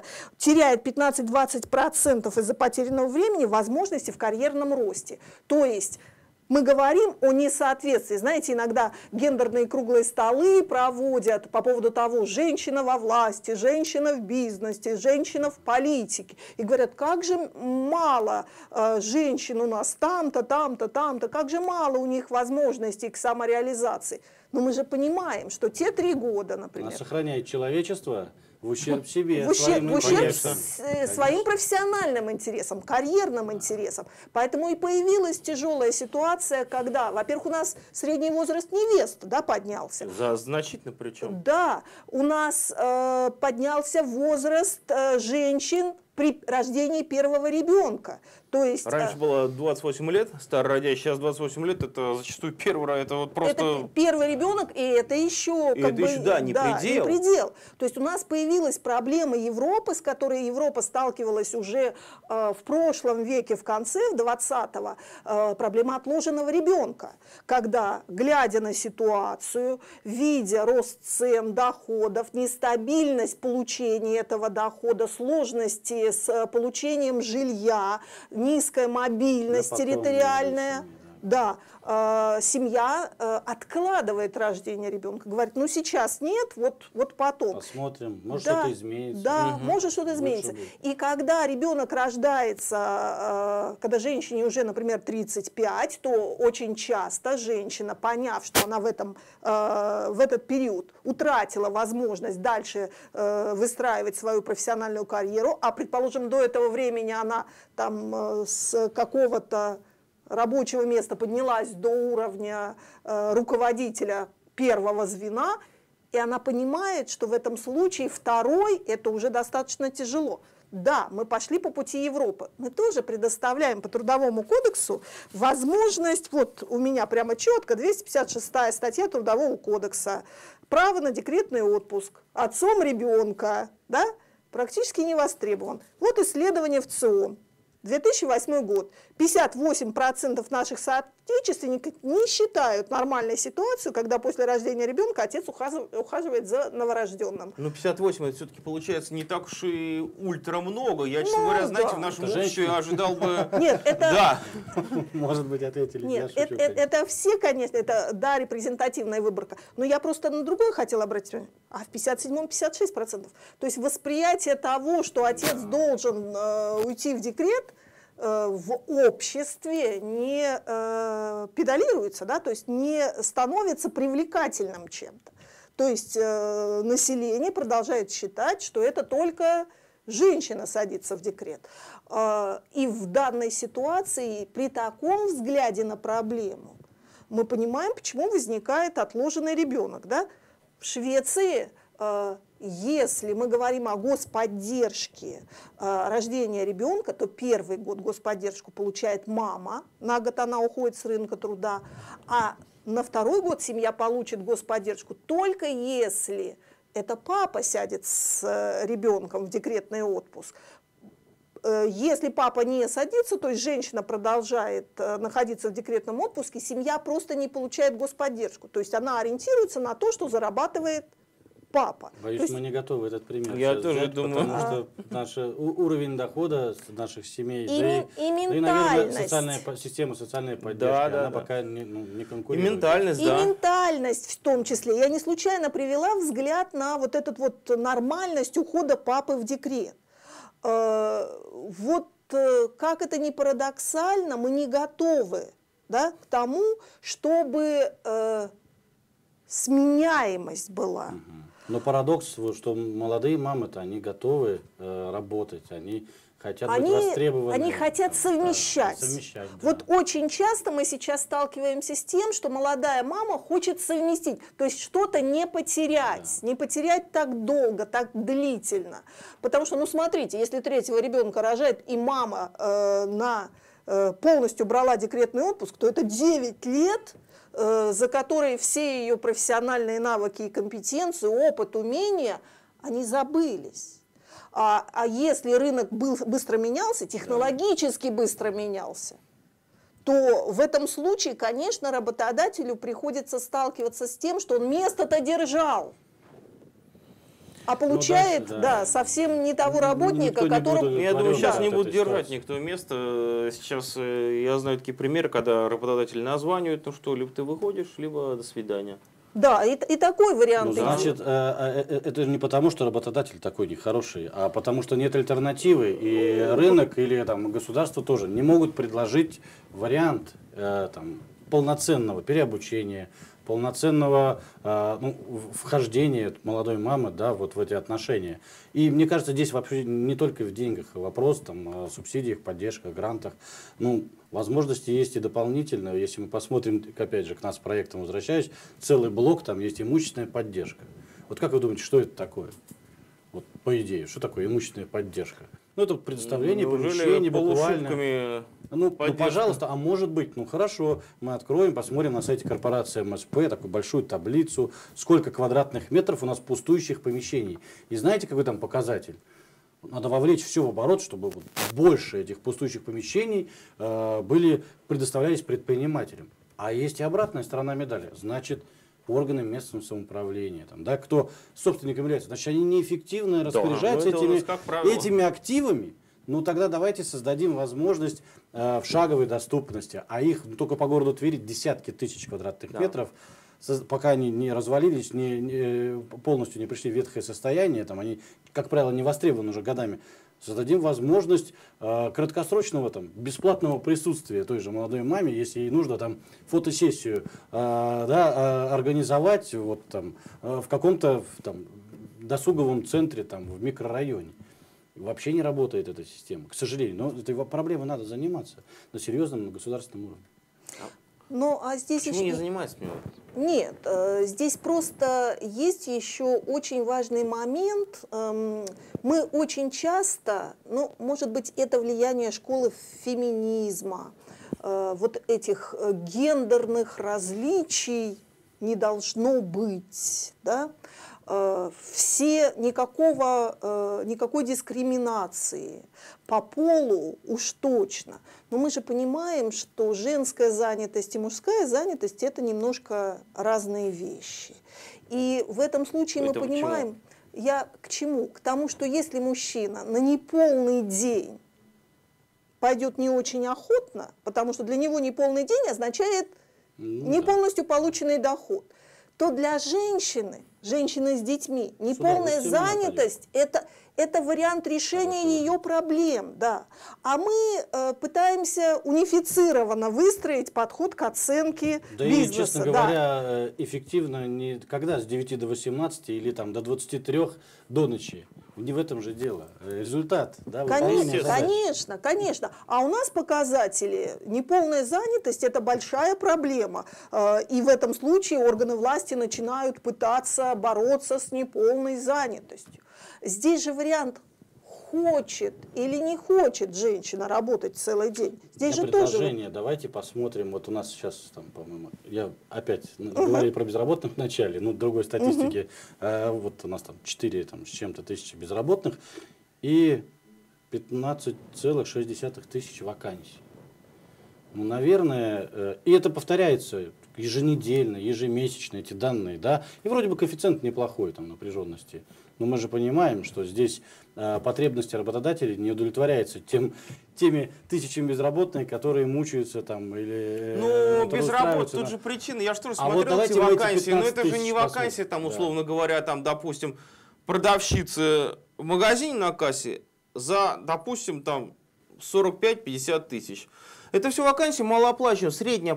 теряет пятнадцать-двадцать процентов из-за потерянного времени возможности в карьерном росте. То есть мы говорим о несоответствии. Знаете, иногда гендерные круглые столы проводят по поводу того, женщина во власти, женщина в бизнесе, женщина в политике. И говорят, как же мало э, женщин у нас там-то, там-то, там-то, как же мало у них возможностей к самореализации. Но мы же понимаем, что те три года, например... Она сохраняет человечество в ущерб себе, в ущерб, своим, в ущерб конечно, с, э, своим профессиональным интересам, карьерным интересам. Поэтому и появилась тяжелая ситуация, когда, во-первых, у нас средний возраст невест, да, поднялся. За значительно причем. Да, у нас э, поднялся возраст э, женщин при рождении первого ребенка. То есть, Раньше э, было двадцать восемь лет, старородящий, сейчас двадцать восемь лет, это зачастую первый, это вот просто... это первый ребенок, и это еще, И как это бы, еще, да, не предел. не предел. То есть у нас появилась проблема Европы, с которой Европа сталкивалась уже э, в прошлом веке, в конце, в двадцатого, э, проблема отложенного ребенка. Когда, глядя на ситуацию, видя рост цен, доходов, нестабильность получения этого дохода, сложности с получением жилья, низкая мобильность территориальная, да, э, семья э, откладывает рождение ребенка, говорит, ну сейчас нет, вот, вот потом. Посмотрим, может Да, что-то изменится. Да, Угу. может что-то изменится. И когда ребенок рождается, э, когда женщине уже, например, тридцать пять, то очень часто женщина, поняв, что она в, этом, э, в этот период утратила возможность дальше э, выстраивать свою профессиональную карьеру, а, предположим, до этого времени она там э, с какого-то рабочего места поднялась до уровня э, руководителя первого звена, и она понимает, что в этом случае второй – это уже достаточно тяжело. Да, мы пошли по пути Европы. Мы тоже предоставляем по Трудовому кодексу возможность, вот у меня прямо четко, двести пятьдесят шестая статья Трудового кодекса, право на декретный отпуск отцом ребенка, да, практически не востребован. Вот исследование в ЦИОМ. две тысячи восьмой год. пятьдесят восемь процентов наших соотечественников не считают нормальной ситуацию, когда после рождения ребенка отец ухаживает за новорожденным. Ну, пятьдесят восемь, это все-таки получается не так уж и ультра много. Я, честно Ну, говоря, знаете, да. в нашем Это обществе женщина? ожидал бы... Нет, это... Да. Может быть, ответили. Нет, я это, шучу, это, это все, конечно, это, да, репрезентативная выборка. Но я просто на другое хотела обратить внимание. А в пятьдесят седьмом пятьдесят шесть процентов. То есть восприятие того, что отец должен э, уйти в декрет, в обществе не э, педалируется, да, то есть не становится привлекательным чем-то. То есть э, население продолжает считать, что это только женщина садится в декрет. Э, и в данной ситуации, при таком взгляде на проблему, мы понимаем, почему возникает отложенный ребенок. Да? В Швеции, э, если мы говорим о господдержке э, рождения ребенка, то первый год господдержку получает мама, на год она уходит с рынка труда, а на второй год семья получит господдержку только если это папа сядет с э, ребенком в декретный отпуск. Э, если папа не садится, то есть женщина продолжает э, находиться в декретном отпуске, семья просто не получает господдержку. То есть она ориентируется на то, что зарабатывает папа. Боюсь, есть... мы не готовы этот пример Я сейчас тоже взять, думаю. потому что наш уровень дохода наших семей, И, да, и, и, и да и, наверное, ментальность. социальная, по- система социальной поддержки, Да, да, она да. пока не, ну, не И конкурирует. ментальность, И да. ментальность в том числе. Я не случайно привела взгляд на вот эту вот нормальность ухода папы в декрет. Э, Вот э, как это ни парадоксально, мы не готовы, да, к тому, чтобы э, сменяемость была. Но парадокс, вот, что молодые мамы-то, они готовы э, работать, они хотят Они, быть востребованы. они хотят Да, совмещать. совмещать, да. Вот очень часто мы сейчас сталкиваемся с тем, что молодая мама хочет совместить, то есть что-то не потерять, Да. не потерять так долго, так длительно. Потому что, ну смотрите, если третьего ребенка рожает и мама э, на, э, полностью брала декретный отпуск, то это девять лет, э, за которые все ее профессиональные навыки и компетенции, опыт, умения, они забылись. А, а если рынок был, быстро менялся, технологически быстро менялся, то в этом случае, конечно, работодателю приходится сталкиваться с тем, что он место-то держал, а получает, дальше, да. да. совсем не того работника, Никто не которому... будет Я думаю, сейчас да, не от будут этой держать ситуации. никто место. Сейчас э, я знаю такие примеры, когда работодатели названивают, ну что, либо ты выходишь, либо до свидания. Да, и, и такой вариант. Ну, значит, э, э, это не потому, что работодатель такой нехороший, а потому что нет альтернативы, и рынок или там, государство тоже не могут предложить вариант э, там, полноценного переобучения, полноценного э, ну, вхождения молодой мамы, да, вот в эти отношения. И мне кажется, здесь вообще не только в деньгах вопрос, там, о субсидиях, поддержках, грантах. Ну, возможности есть и дополнительные. Если мы посмотрим, опять же, к нас проектам возвращаюсь, целый блок, там есть имущественная поддержка. Вот как вы думаете, что это такое? Вот по идее, что такое имущественная поддержка? Ну, это предоставление помещений буквально. Ну, ну, пожалуйста, а может быть, ну хорошо, мы откроем, посмотрим на сайте корпорации эм эс пэ такую большую таблицу, сколько квадратных метров у нас пустующих помещений. И знаете, какой там показатель? Надо вовлечь все в оборот, чтобы больше этих пустующих помещений э, были, предоставлялись предпринимателям. А есть и обратная сторона медали. Значит, органы местного самоуправления, там, да, кто собственником является, значит, они неэффективно распоряжаются да, этими, как правило. этими активами. Ну, тогда давайте создадим возможность э, в шаговой доступности, а их ну, только по городу Твери десятки тысяч квадратных да. метров, пока они не развалились, не, не, полностью не пришли в ветхое состояние, там, они, как правило, не востребованы уже годами, создадим возможность э, краткосрочного там, бесплатного присутствия той же молодой маме, если ей нужно там, фотосессию э, да, э, организовать вот, там, э, в каком-то там, досуговом центре там, в микрорайоне. Вообще не работает эта система, к сожалению. Но этой проблемой надо заниматься на серьезном, на государственном уровне. Ну, а здесь Почему еще... не занимается? Нет, э, здесь просто есть еще очень важный момент. Эм, мы очень часто, ну, может быть, это влияние школы феминизма, э, вот этих э, гендерных различий не должно быть, да? Э, все, никакого, э, никакой дискриминации по полу уж точно. Но мы же понимаем, что женская занятость и мужская занятость – это немножко разные вещи. И в этом случае это мы понимаем, я к чему? К тому, что если мужчина на неполный день пойдет не очень охотно, потому что для него неполный день означает ну, не да. полностью полученный доход, то для женщины, женщины с детьми, неполная занятость – это, это вариант решения Хорошо. ее проблем. Да. А мы э, пытаемся унифицированно выстроить подход к оценке да бизнеса. И, честно да. говоря, эффективно не когда с девяти до восемнадцати или там, до двадцати трёх до ночи. Не в этом же дело. Результат. Да, конечно, конечно, конечно. А у нас показатели неполная занятость – это большая проблема. И в этом случае органы власти начинают пытаться бороться с неполной занятостью. Здесь же вариант хочет или не хочет женщина работать целый день. Здесь же предложение. тоже... Давайте посмотрим. Вот у нас сейчас, там, по-моему, я опять uh-huh. говорили про безработных в начале, ну, другой статистики. Uh-huh. Вот у нас там четыре там, с чем-то тысячи безработных и пятнадцать целых шесть десятых тысяч вакансий. Ну, наверное, и это повторяется еженедельно, ежемесячно, эти данные, да, и вроде бы коэффициент неплохой там напряженности. Но мы же понимаем, что здесь э, потребности работодателей не удовлетворяются тем, теми тысячами безработных, которые мучаются там или Ну, безработных, тут на... же причина. Я же тоже а смотрел вот эти вакансии, но это же не вакансия, там, условно да. говоря, там, допустим, продавщицы в магазине на кассе за, допустим, там сорок пять - пятьдесят тысяч. Это все вакансии малооплачиваемые, средняя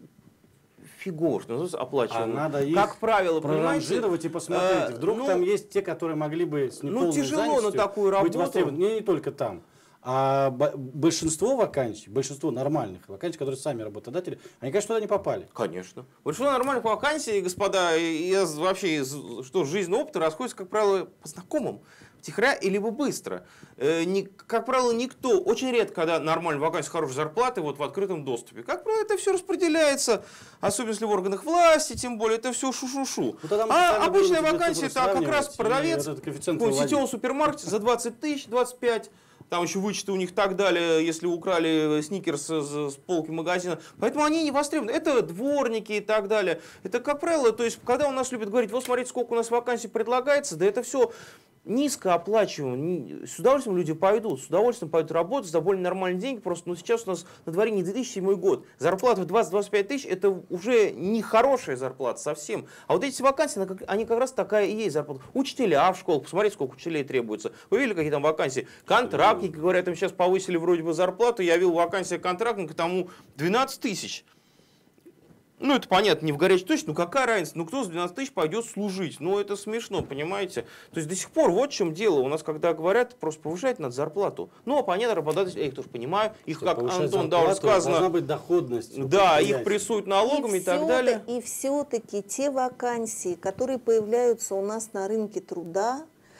фигурно оплачиваемые. А надо их как правило, проранжировать и посмотреть. Вдруг ну, там есть те, которые могли бы с неполной ну, тяжело на такую работу. быть востребованы. Не, не только там. А большинство вакансий, большинство нормальных вакансий, которые сами работодатели, они, конечно, туда не попали. Конечно. Большинство нормальных вакансий, господа, из, вообще из что, жизненного опыта расходятся, как правило, по знакомым. Втихаря и либо быстро. Э, не, как правило, никто, очень редко, когда нормальная вакансия, хорошей зарплаты, вот в открытом доступе. Как правило, это все распределяется, особенно если в органах власти, тем более, это все шу-шу-шу. Ну, а обычная вакансия, это как раз продавец в сетевом супермаркете за двадцать тысяч, двадцать пять, там еще вычеты у них так далее, если украли сникерс с, с полки магазина. Поэтому они не востребованы. Это дворники и так далее. Это, как правило, то есть, когда у нас любят говорить, вот смотрите, сколько у нас вакансий предлагается, да это все низкооплачиваемо. С удовольствием люди пойдут, с удовольствием пойдут работать за более нормальные деньги. Просто ну, сейчас у нас на дворе не две тысячи седьмой год. Зарплата в двадцать-двадцать пять тысяч это уже не хорошая зарплата совсем. А вот эти вакансии, они как раз такая и есть зарплата. Учителя в школах, посмотрите, сколько учителей требуется. Вы видели, какие там вакансии? Контрактники, говорят, им сейчас повысили вроде бы зарплату. Я видел вакансию контрактника, тому двенадцать тысяч. Ну, это понятно, не в горячей точке, ну какая разница, ну кто с двенадцати тысяч пойдет служить? Ну, это смешно, понимаете? То есть до сих пор вот в чем дело. У нас, когда говорят, просто повышать надо зарплату. Ну, а понятно, работодатели, я их тоже понимаю, их, что как Антон да, уже сказано, должна быть доходность. Да, их прессуют налогами и, и так далее. И все-таки те вакансии, которые появляются у нас на рынке труда,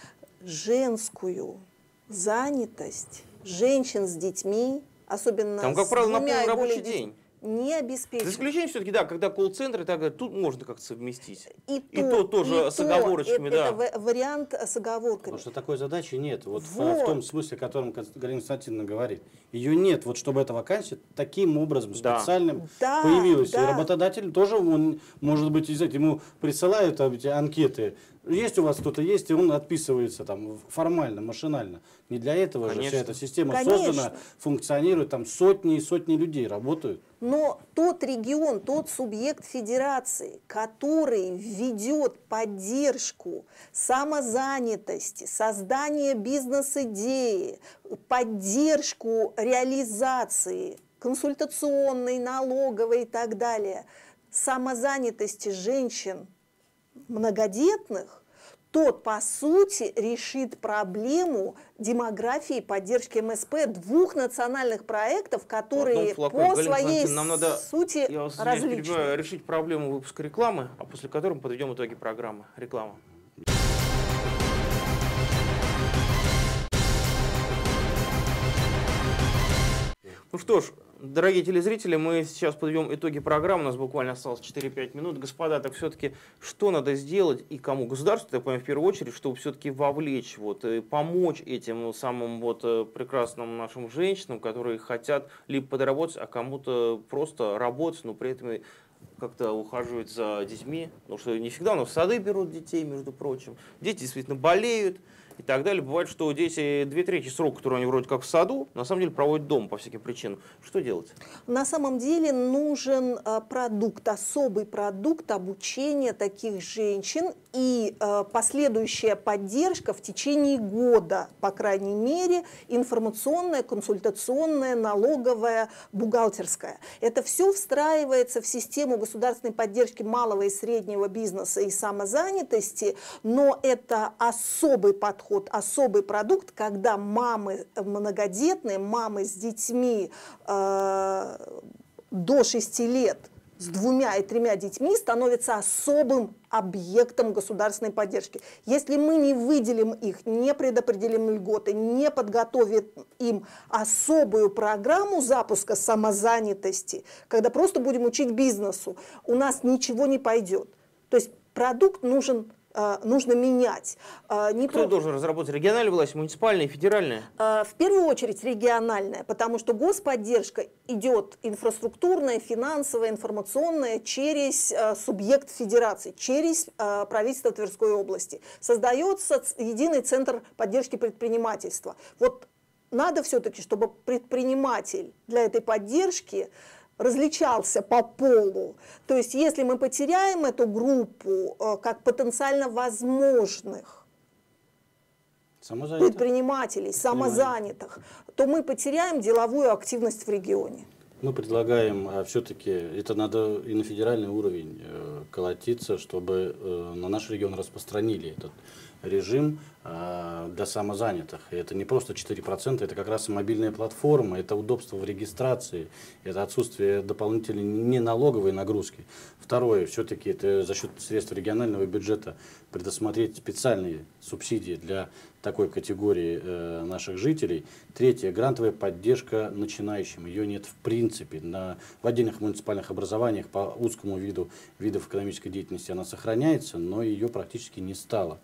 женскую занятость, женщин с детьми, особенно там, как с правило, на двумя полный и более рабочий день. Не обеспечено. За исключением все-таки, да, когда колл-центры, так далее, тут можно как-то совместить. И, и то, то тоже и с оговорочками, это, да. Это вариант с оговорками. Потому что такой задачи нет. Вот, вот. В, в том смысле, о котором Галина Константиновна говорит. Ее нет. Вот чтобы эта вакансия таким образом да. специальным да, появилась. Да. И работодатель тоже, он, может быть, ему присылают там, эти анкеты. Есть у вас кто-то есть, и он отписывается там формально, машинально. Не для этого Конечно. же вся эта система Конечно. создана, функционирует, там сотни и сотни людей работают. Но тот регион, тот субъект федерации, который ведет поддержку самозанятости, создание бизнес-идеи, поддержку реализации консультационной, налоговой и так далее, самозанятости женщин многодетных, тот, по сути, решит проблему демографии, поддержки эм эс пэ, двух национальных проектов, которые по Галина своей нам надо, сути я вас различны. Перебиваю, решить проблему выпуска рекламы, а после которой мы подведем итоги программы. Реклама. Ну что ж, дорогие телезрители, мы сейчас подведем итоги программы. У нас буквально осталось четыре-пять минут. Господа, так все-таки что надо сделать и кому? Государству, я понимаю, в первую очередь, чтобы все-таки вовлечь, вот, и помочь этим самым вот прекрасным нашим женщинам, которые хотят либо подработать, а кому-то просто работать, но при этом как-то ухаживать за детьми. Потому что не всегда у нас в сады берут детей, между прочим. Дети действительно болеют. И так далее. Бывает, что дети две трети срока, который они вроде как в саду, на самом деле проводят дома по всяким причинам. Что делать? На самом деле нужен продукт, особый продукт обучения таких женщин и последующая поддержка в течение года, по крайней мере, информационная, консультационная, налоговая, бухгалтерская. Это все встраивается в систему государственной поддержки малого и среднего бизнеса и самозанятости, но это особый подход, особый продукт, когда мамы многодетные, мамы с детьми э, до шести лет, с двумя и тремя детьми становятся особым объектом государственной поддержки. Если мы не выделим их, не предопределим льготы, не подготовим им особую программу запуска самозанятости, когда просто будем учить бизнесу, у нас ничего не пойдет. То есть продукт нужен нужно менять. Не Кто про... должен разработать? Региональная власть, муниципальная, федеральная? В первую очередь региональная, потому что господдержка идет инфраструктурная, финансовая, информационная через субъект федерации, через правительство Тверской области. Создается единый центр поддержки предпринимательства. Вот надо все-таки, чтобы предприниматель для этой поддержки различался по полу. То есть, если мы потеряем эту группу э, как потенциально возможных предпринимателей, самозанятых, то мы потеряем деловую активность в регионе. Мы предлагаем а, все-таки, это надо и на федеральный уровень э, колотиться, чтобы э, на наш регион распространили этот режим э, для самозанятых. И это не просто четыре процента, это как раз и мобильная платформа, это удобство в регистрации, это отсутствие дополнительной неналоговой нагрузки. Второе, все-таки это за счет средств регионального бюджета предусмотреть специальные субсидии для такой категории э, наших жителей. Третье, грантовая поддержка начинающим. Ее нет в принципе. На, в отдельных муниципальных образованиях по узкому виду видов экономической деятельности она сохраняется, но ее практически не стало. В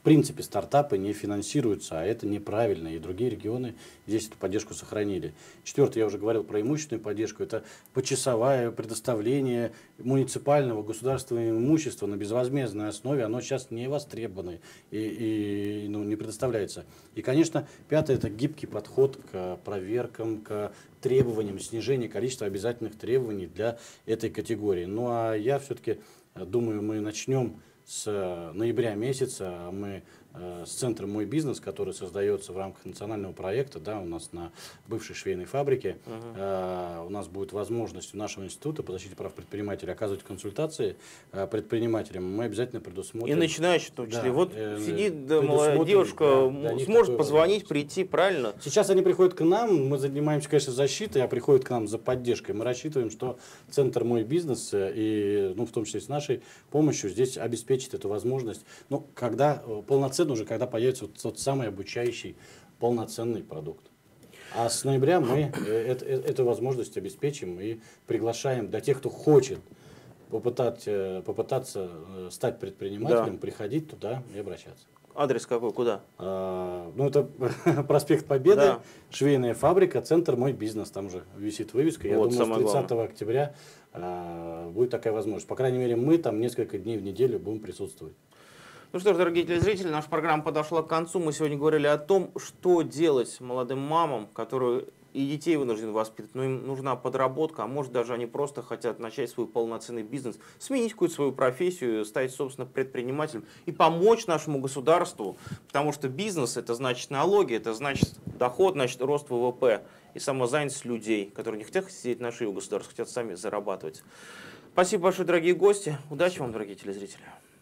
принципе стартапы не финансируются, а это неправильно, и другие регионы здесь эту поддержку сохранили. Четвертое, я уже говорил про имущественную поддержку, это почасовое предоставление муниципального государственного имущества на безвозмездной основе, оно сейчас не востребовано и, и ну, не предоставляется. И, конечно, пятое, это гибкий подход к проверкам, к требованиям, снижение количества обязательных требований для этой категории. Ну а я все-таки думаю, мы начнем с ноября месяца. Мы с центром «Мой бизнес», который создается в рамках национального проекта, да, у нас на бывшей швейной фабрике, uh-huh. э, у нас будет возможность у нашего института по защите прав предпринимателей оказывать консультации э, предпринимателям. Мы обязательно предусмотрим. И начинающих в том числе. Да, вот э, сидит да, молодая девушка, да, сможет позвонить, прийти, правильно? Сейчас они приходят к нам, мы занимаемся, конечно, защитой, а приходят к нам за поддержкой. Мы рассчитываем, что центр «Мой бизнес», и, ну, в том числе с нашей помощью, здесь обеспечит эту возможность. Ну, когда полноценно уже, когда появится вот тот самый обучающий полноценный продукт. А с ноября мы это, эту возможность обеспечим и приглашаем для тех, кто хочет попытать, попытаться стать предпринимателем, да. приходить туда и обращаться. Адрес какой, куда? А, ну, это проспект Победы, да. швейная фабрика, центр «Мой бизнес». Там же висит вывеска. Я вот думаю, с тридцатого октября а, будет такая возможность. По крайней мере, мы там несколько дней в неделю будем присутствовать. Ну что ж, дорогие телезрители, наша программа подошла к концу. Мы сегодня говорили о том, что делать молодым мамам, которые и детей вынуждены воспитывать, но им нужна подработка, а может даже они просто хотят начать свой полноценный бизнес, сменить какую-то свою профессию, стать, собственно, предпринимателем и помочь нашему государству, потому что бизнес – это значит налоги, это значит доход, значит рост вэ вэ пэ и самозанятость людей, которые не хотят сидеть на шее у государства, хотят сами зарабатывать. Спасибо большое, дорогие гости. Удачи вам, дорогие телезрители.